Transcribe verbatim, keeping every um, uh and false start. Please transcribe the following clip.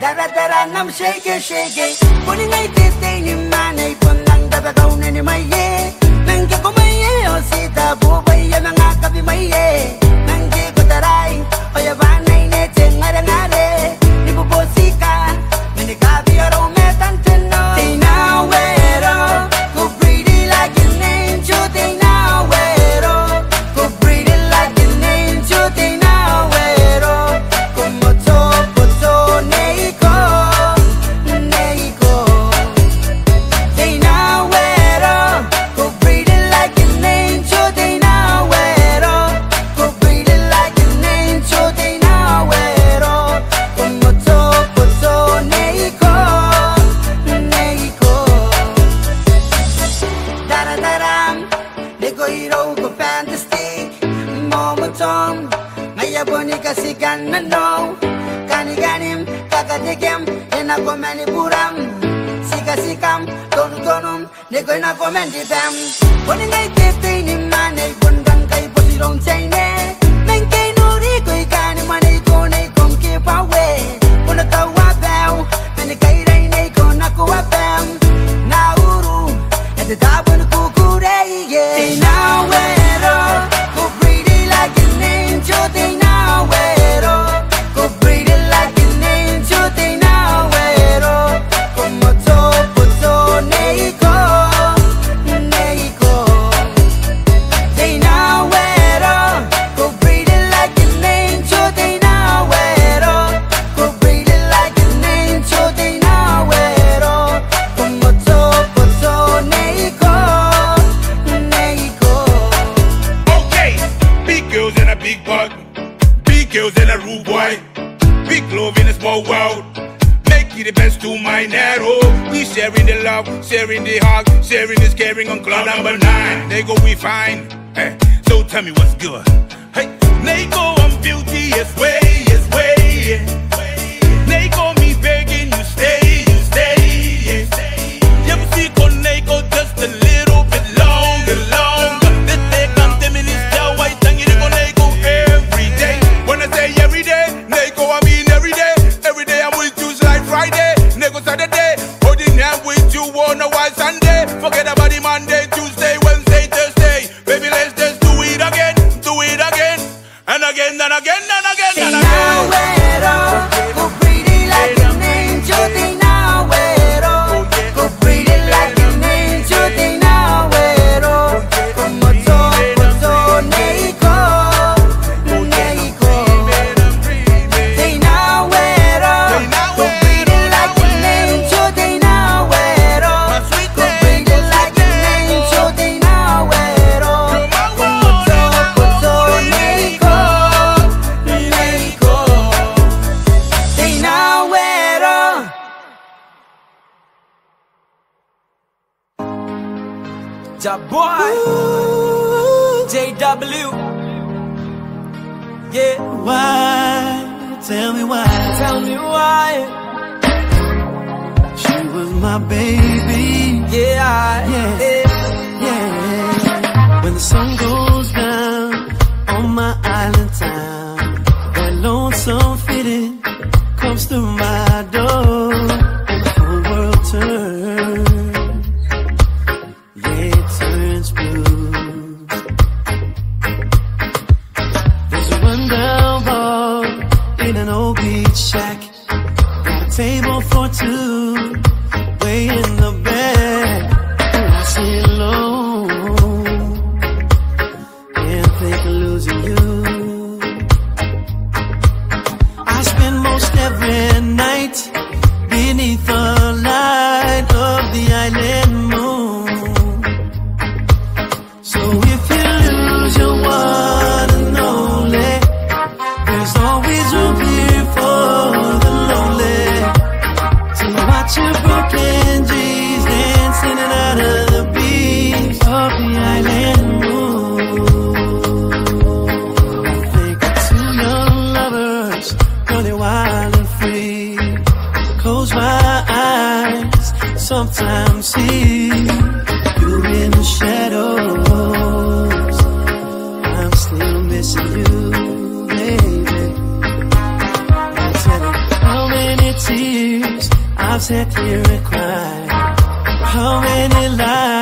Dara dara nam shake it, shake it. Putting a tete in money, punang daba down in my ye. Nanga ko may ye, o sita bubay yan ang akabi may ye. Nangge ko taray, o yabanay nete ngare ngare. Ni bubosika, minikabi aro metan teno. They now wear up, go pretty like an angel. They now wear up, go pretty like an angel. They now wear up, como topo to neiko, neiko. They now wear up, go pretty like an angel. They now wear up, go pretty like an angel. They now wear up, como topo to neiko, neiko. Dara daram, neko hiro ko fantastic, momotom. Ngaya boni kasi kan no, kani ganim kakatikem, ena ko mani buram. Sika sikam, tonu tonum, neko ena ko mani dem. Boni ngai tete ni mane, bundang kai posirong chaine. Nengkei nuri ko ikani mane ko nei kom ke pawe. Buna tawa bau, mani kai rai nei ko naku wabam. Nauru, ete tabun kukure ye. They now wear up, go pretty like an angel. They now wear up, go pretty like an angel. They now wear up, como topo to neiko, neiko. They now wear up, go pretty like an angel. They now wear up, go pretty like an angel. They now wear up, como topo to neiko, neiko. Okay, big girls in a big butt, big girls in a rude boy, big love in a small world. Make it the best to my narrow. We sharing the love, sharing the hug, sharing is caring on cloud number nine. They go we fine. Hey, so tell me what's good. Hey, they go on beauty, yes way, yes way. They go me begging you stay, you stay. You ever see Coneco just a little bit longer, longer. This they come to me, this tell white tongue, you go Coneco every day. When I say every day, Neko I mean every day. Every day I'm with you like Friday, Neko Saturday. Holding hand with you on a wild Sunday. Forget about the Monday, Tuesday, Wednesday, Thursday. Baby, let's just do it again, do it again, and again, and again, and again, They and now again. wear up, go pretty like an angel. They now wear up, go pretty like an angel. They now wear up, como topo to neiko, neiko. They now wear up, go pretty like an angel. They now wear up, go pretty like an angel. They now wear up, como topo to neiko, neiko. They now wear up. Ja boy, J W. Yeah, Why? Tell me why. tell me why. She was my baby. Yeah, I, Yeah. yeah. Yeah. When the sun goes down on my island town, that lonesome feeling comes through my door, and the whole world turns. Yeah, it turns blue. There's a rundown bar in an old beach shack. Got a table for two, way in the back. I sit alone and think of losing you. I spend most every night beneath the light of the island moon. So if you lose your one and only, there's always room here for the lonely. So watch your broken dreams dancing out of the beach of the island moon. Think of two young lovers running wild and free. Close my eyes, sometimes see you in the shadows. I'm still missing you, baby. I tell you, how many tears I've sat here and cried. How many lives